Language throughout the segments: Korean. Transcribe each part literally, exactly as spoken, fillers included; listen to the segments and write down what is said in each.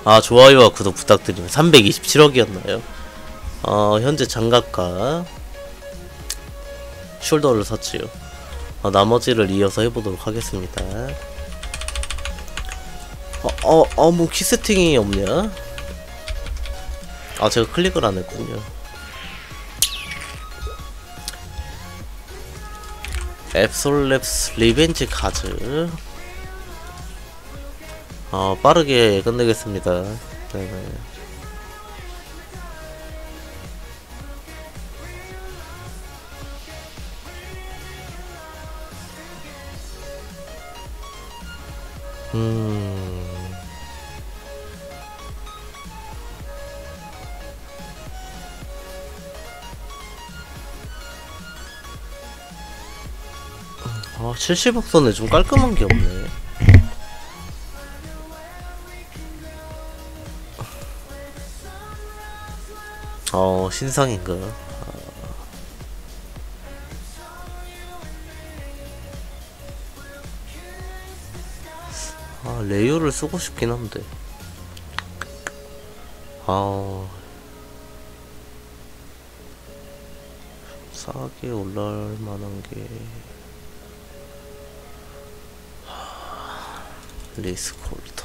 아, 좋아요와 구독 부탁드립니다. 삼백이십칠억이었나요? 어, 현재 장갑과 숄더를 샀지요. 어, 나머지를 이어서 해보도록 하겠습니다. 어, 어, 어, 뭐 키 세팅이 없냐? 아, 제가 클릭을 안 했군요. 앱솔랩스 리벤지 카즈. 어, 빠르게 끝내겠습니다. 네네. 음. 아, 칠십억 선에 좀 깔끔한 게 없네. 어, 신상인가? 아, 레이어를 쓰고 싶긴 한데. 아, 싸게 올라올 만한 게. 리스콜터.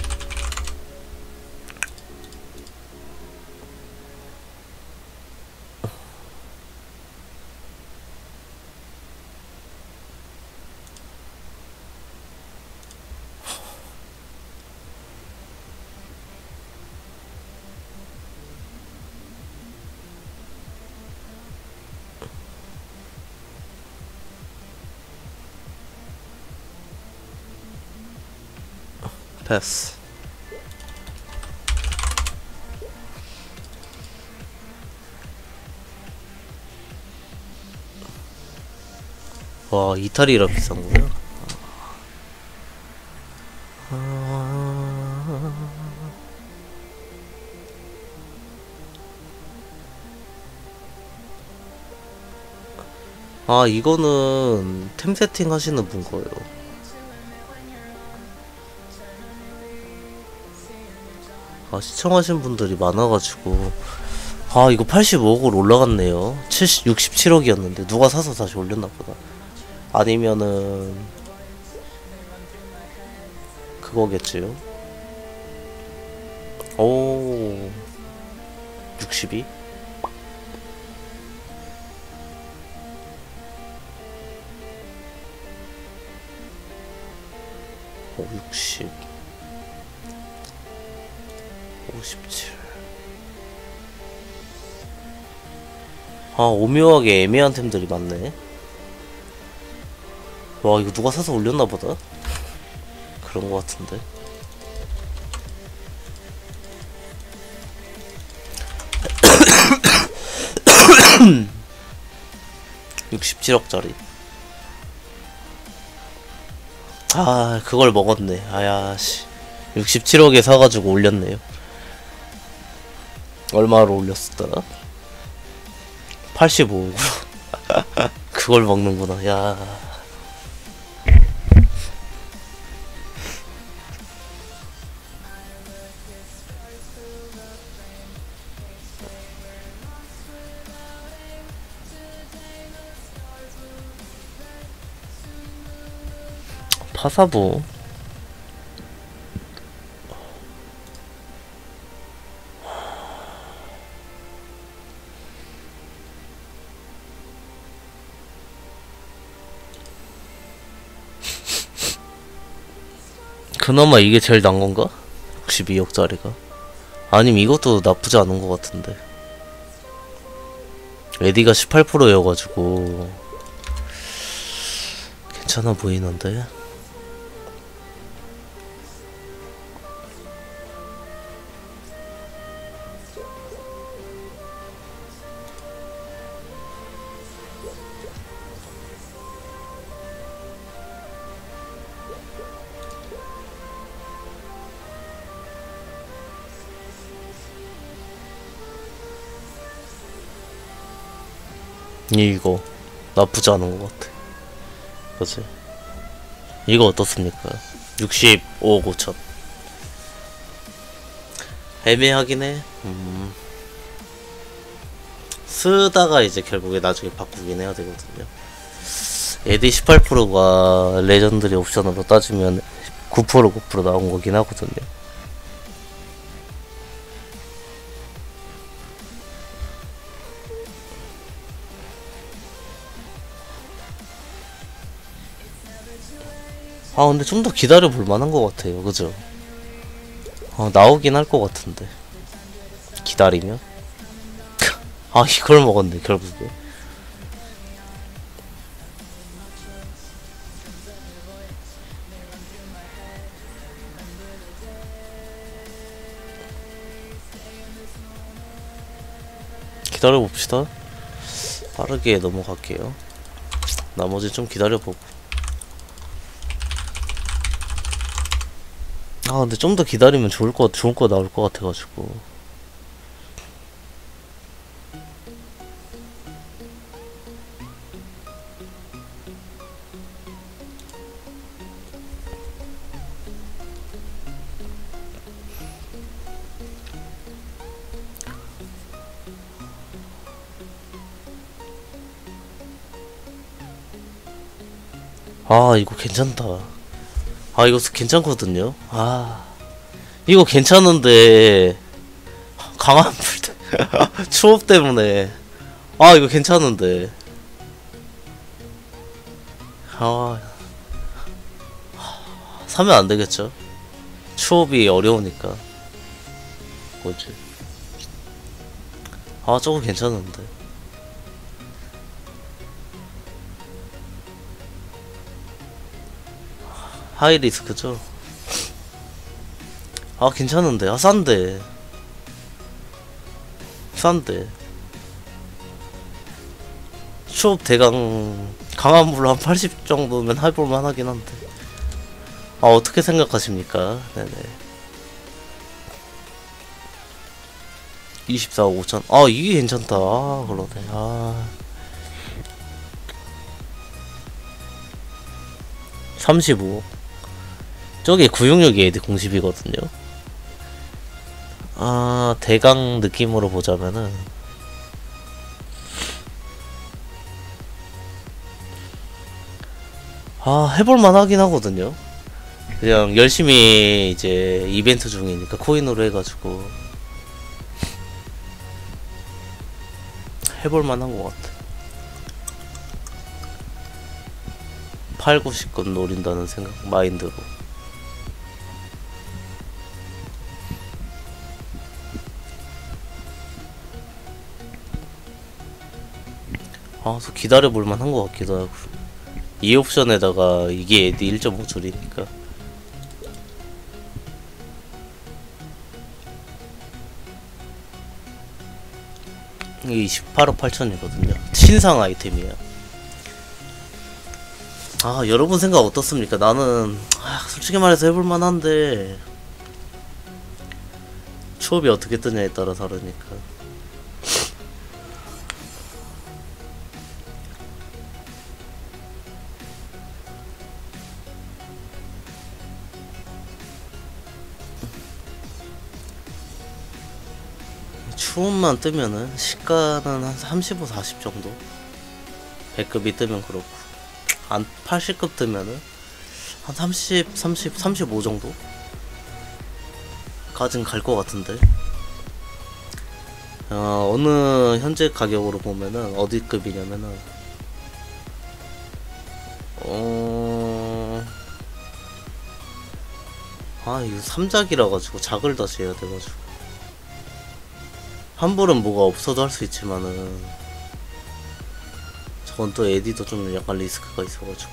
패스. 와, 이탈이라 비싼 거야? 아, 이거는 템 세팅 하시는 분 거예요. 아, 시청하신 분들이 많아가지고. 아, 이거 팔십오억으로 올라갔네요. 칠십, 육십칠억이었는데 누가 사서 다시 올렸나보다. 아니면은 그거겠지요. 오, 육십이? 오, 육십, 오십칠. 아, 오묘하게 애매한 템들이 많네. 와, 이거 누가 사서 올렸나보다. 그런 거 같은데. 육십칠억짜리. 아, 그걸 먹었네. 아야씨. 육십칠억에 사가지고 올렸네요. 얼마로 올렸었더라? 팔십오억으로. 그걸 먹는구나. 야. 파사부. 그나마 이게 제일 난 건가? 육십이억짜리가. 아니면 이것도 나쁘지 않은 것 같은데. 에디가 십팔 퍼센트여가지고 괜찮아 보이는데. 이거 나쁘지 않은 것 같아. 그치? 이거 어떻습니까? 육십오억 오천. 애매하긴 해. 음. 쓰다가 이제 결국에 나중에 바꾸긴 해야 되거든요. 에디 십팔 퍼센트가 레전드리 옵션으로 따지면 구 퍼센트 구 퍼센트 나온 거긴 하거든요. 아 근데 좀 더 기다려 볼 만한 것 같아요. 그죠? 아, 나오긴 할 것 같은데 기다리면. 아 이걸 먹었네 결국에. 기다려봅시다. 빠르게 넘어갈게요. 나머지 좀 기다려보고. 아 근데 좀 더 기다리면 좋을 거 좋을 거 나올 것 같아가지고. 아 이거 괜찮다. 아 이거 괜찮거든요. 아 이거 괜찮은데 강한 불 추업 때문에. 아 이거 괜찮은데. 아 사면 안 되겠죠. 추업이 어려우니까. 뭐지? 아 저거 괜찮은데. 하이리스크죠. 아 괜찮은데. 아 싼데. 싼데. 추업 대강 강한 불로 한 팔십 정도면 해볼만 하긴 한데. 아 어떻게 생각하십니까? 네네. 이십사 오천. 아 이게 괜찮다. 아 그러네. 아 삼십오. 저게 구육육이 에디 공십이거든요. 아 대강 느낌으로 보자면은 아 해볼만 하긴 하거든요. 그냥 열심히 이제 이벤트 중이니까 코인으로 해가지고 해볼만 한 것 같아. 팔, 구십건 노린다는 생각 마인드로. 아, 저 기다려볼만 한 것 같기도 하고. 이 옵션에다가 이게 에디 일 점 오 줄이니까. 이게 이십팔억 팔천이거든요. 신상 아이템이야. 아, 여러분 생각 어떻습니까? 나는 아, 솔직히 말해서 해볼만 한데 추업이 어떻게 뜨냐에 따라 다르니까. 추움만 뜨면은 시가는 한 삼십오, 사십 정도. 백 급이 뜨면 그렇고 한 팔십 급 뜨면은 한 삼십, 삼십, 삼십오 정도? 까진 갈 것 같은데. 어, 어느 현재 가격으로 보면은 어디 급이냐면은 어... 아 이거 삼작이라 가지고 작을 다시 해야 돼가지고 환불은 뭐가 없어도 할 수 있지만은 저건 또 에디도 좀 약간 리스크가 있어가지고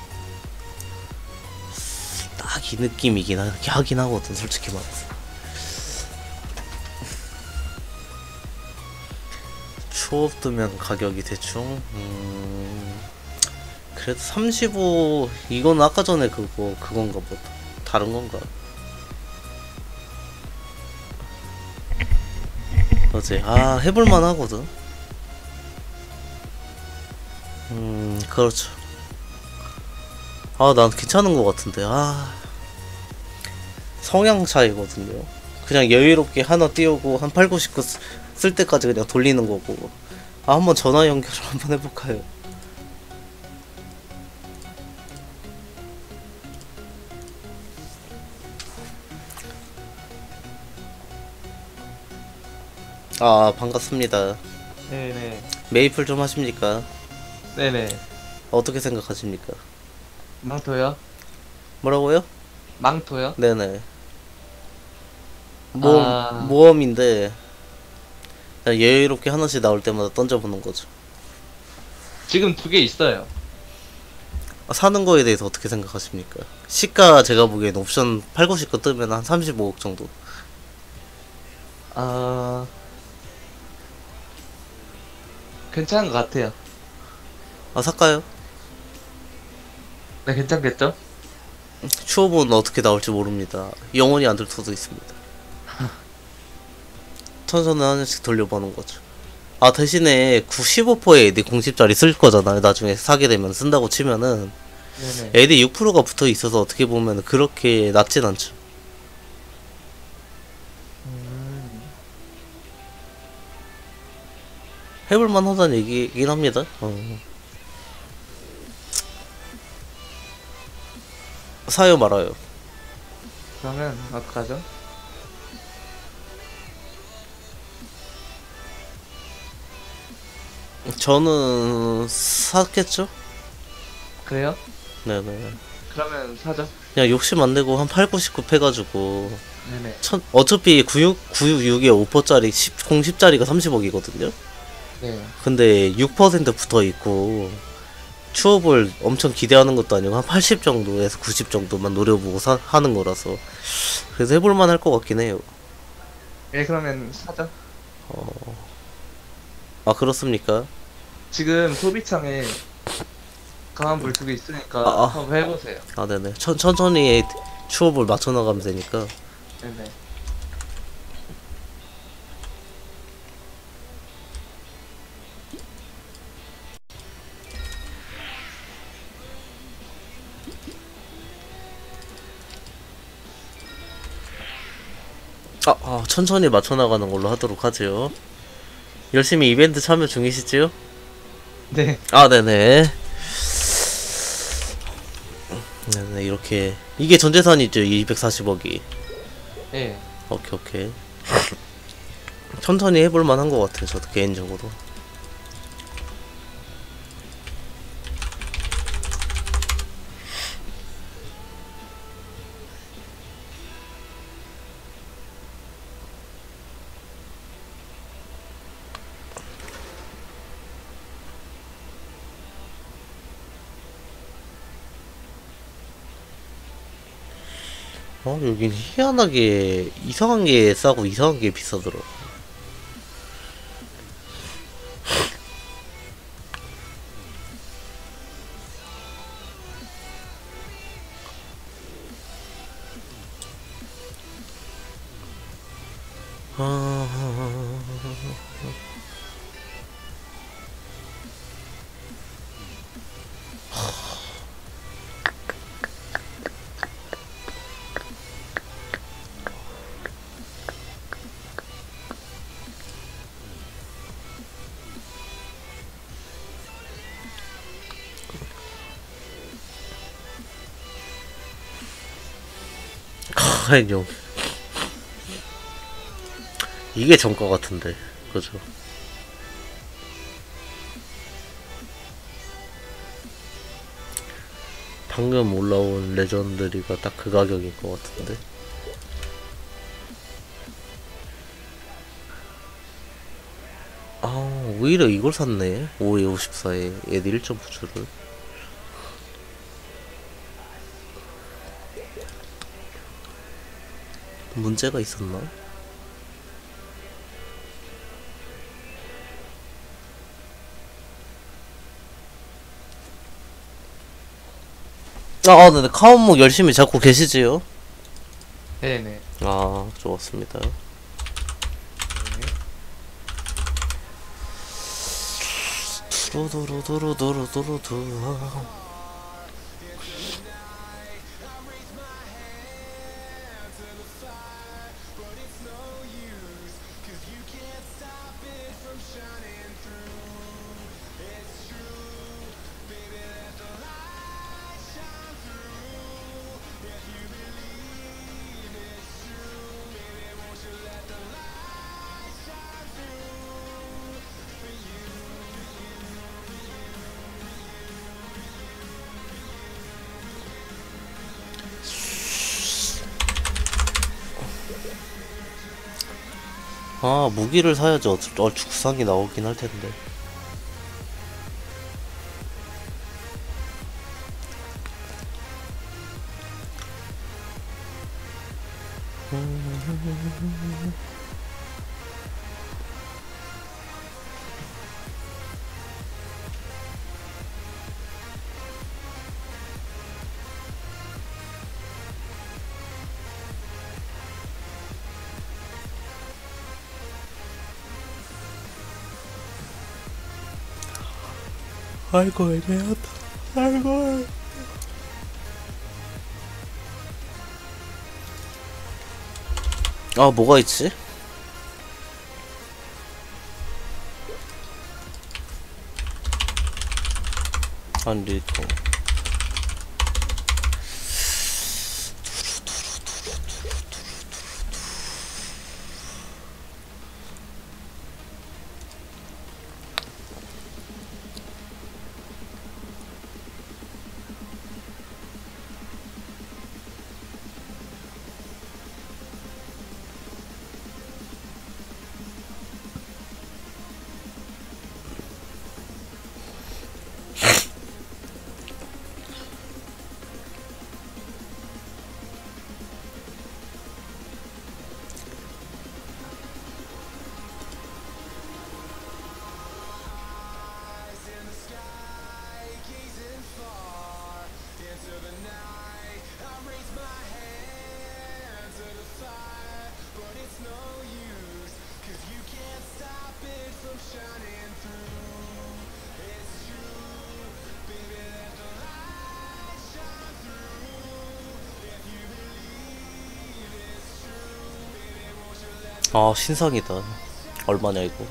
딱 이 느낌이긴 하, 하긴 하거든 솔직히 말해서. 추업 뜨면 가격이 대충 음... 그래도 삼십오. 이건 아까 전에 그거 그건가 보다. 다른 건가? 어제 아 해볼만 하거든. 음 그렇죠. 아 난 괜찮은 것 같은데. 아 성향 차이거든요. 그냥 여유롭게 하나 띄우고 한 팔, 구십 구 쓸 때까지 그냥 돌리는 거고. 아, 한번 전화 연결을 한번 해볼까요? 아, 반갑습니다. 네네. 메이플 좀 하십니까? 네네. 어떻게 생각하십니까? 망토요? 뭐라고요? 망토요? 네네. 모험, 아, 모험인데 그냥 여유롭게 하나씩 나올 때마다 던져보는 거죠. 지금 두 개 있어요. 아, 사는 거에 대해서 어떻게 생각하십니까? 시가 제가 보기엔 옵션 팔, 구십 거 뜨면 한 삼십오억 정도. 아, 괜찮은 것 같아요. 아, 살까요? 네, 괜찮겠죠? 추호보는 어떻게 나올지 모릅니다. 영원히 안 될 수도 있습니다. 천천히 하나씩 돌려보는 거죠. 아, 대신에 십오 퍼센트의 에디 공십짜리 쓸 거잖아요. 나중에 사게 되면 쓴다고 치면은 네네. 에디 육 퍼센트가 붙어 있어서 어떻게 보면 그렇게 낮진 않죠. 음, 해볼만 하다는 얘기긴 합니다. 어. 사요 말아요. 그러면 어떡하죠? 저는 샀겠죠? 그래요? 네네. 그러면 사죠. 그냥 욕심 안 내고 한 팔, 구십구 패가지고 네네. 천, 어차피 구십육, 구십육에 오 퍼센트짜리 공십짜리가 삼십억이거든요? 네. 근데 육 퍼센트 붙어 있고 추업을 엄청 기대하는 것도 아니고 한 팔십 정도에서 구십 정도만 노려보고 사, 하는 거라서 그래서 해볼만 할 것 같긴 해요. 예, 그러면 사죠. 아, 그렇습니까? 지금 소비창에 강한 불 두 개 있으니까 아, 아. 한번 해보세요. 아, 네네. 천, 천천히 추업을 맞춰나가면 되니까. 네네. 아, 아, 천천히 맞춰나가는 걸로 하도록 하죠. 열심히 이벤트 참여 중이시지요? 네. 아, 네네. 네네, 이렇게. 이게 전재산이죠, 이백사십억이. 예. 오케이, 오케이. 천천히 해볼만 한 것 같아요, 저도 개인적으로. 어, 여긴 희한하게 이상한 게 싸고 이상한 게 비싸더라. 아... 아니요. 이게 정가 같은데, 그죠? 방금 올라온 레전드리가 딱 그 가격인 것 같은데. 아, 오히려 이걸 샀네. 오에 오십사에 에디 일 점 구 주를. 문제가 있었나? 아, 아, 네네. 카운목 열심히 잡고 계시지요? 네네. 아, 좋았습니다. 두루두루두루두루두루두. 아, 무기를 사야지 어쩔- 얼추 구상이 나오긴 할 텐데. 아이고, 애매하다. 아이고. 아, 뭐가 있지? 안리토. 아, 신상이다. 얼마냐 이거?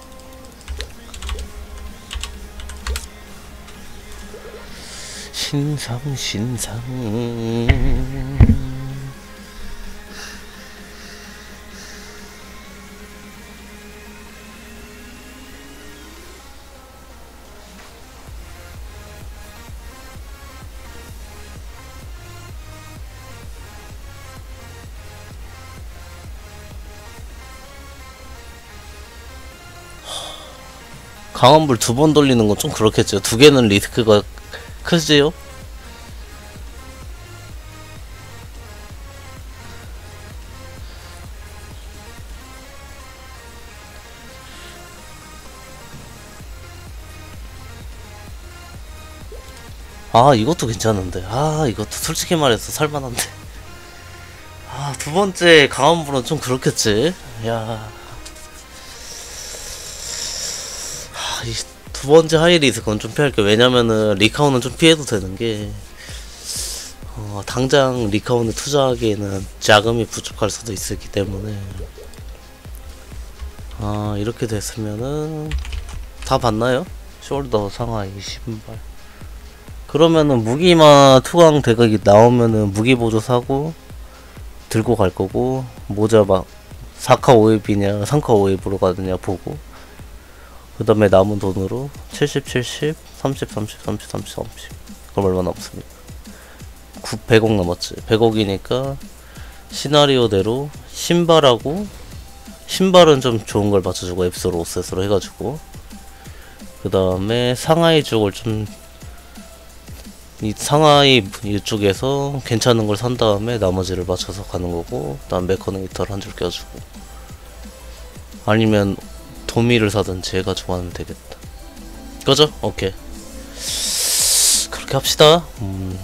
신상 신상. 강한불 두 번 돌리는 건 좀 그렇겠죠. 두 개는 리스크가 크지요? 아, 이것도 괜찮은데. 아, 이것도 솔직히 말해서 살만한데. 아, 두 번째 강한불은 좀 그렇겠지. 야, 이 두 번째 하이리스크는 좀 피할게. 왜냐면은 리카운은 좀 피해도 되는 게, 어, 당장 리카운에 투자하기에는 자금이 부족할 수도 있기 때문에. 아, 이렇게 됐으면은 다 봤나요? 숄더, 상하이, 신발. 그러면은 무기만 투강 대각이 나오면은 무기 보조 사고 들고 갈 거고, 모자 막 사 카 오 웹이냐 삼 카 오 웹으로 가느냐 보고, 그 다음에 남은 돈으로 칠십, 칠십, 삼십, 삼십, 삼십, 삼십, 삼십. 그럼 얼마 남습니까? 백억 남았지. 백억이니까 시나리오대로 신발하고, 신발은 좀 좋은 걸 맞춰주고 앱스로 오셋으로 해가지고, 그 다음에 상하이 쪽을 좀, 이 상하이 이쪽에서 괜찮은 걸 산 다음에 나머지를 맞춰서 가는 거고, 그 다음 메커니터를 한 줄 껴주고, 아니면 도미를 사든지 해가지고 하면 되겠다. 그죠? 오케이. 그렇게 합시다. 음.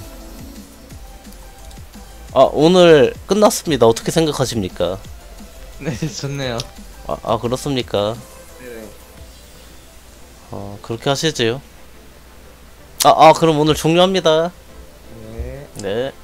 아, 오늘 끝났습니다. 어떻게 생각하십니까? 네, 좋네요. 아, 아 그렇습니까? 네. 어, 그렇게 하시지요. 아, 아, 그럼 오늘 종료합니다. 네. 네.